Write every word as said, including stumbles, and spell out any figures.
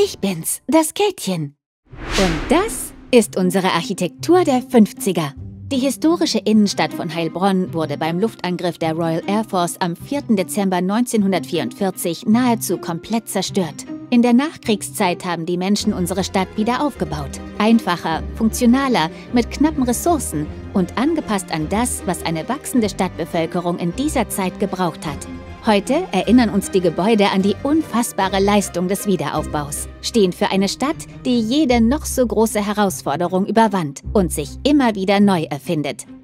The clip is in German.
Ich bin's, das Käthchen. Und das ist unsere Architektur der fünfziger. Die historische Innenstadt von Heilbronn wurde beim Luftangriff der Royal Air Force am vierten Dezember neunzehnhundertvierundvierzig nahezu komplett zerstört. In der Nachkriegszeit haben die Menschen unsere Stadt wieder aufgebaut. Einfacher, funktionaler, mit knappen Ressourcen und angepasst an das, was eine wachsende Stadtbevölkerung in dieser Zeit gebraucht hat. Heute erinnern uns die Gebäude an die unfassbare Leistung des Wiederaufbaus, stehen für eine Stadt, die jede noch so große Herausforderung überwand und sich immer wieder neu erfindet.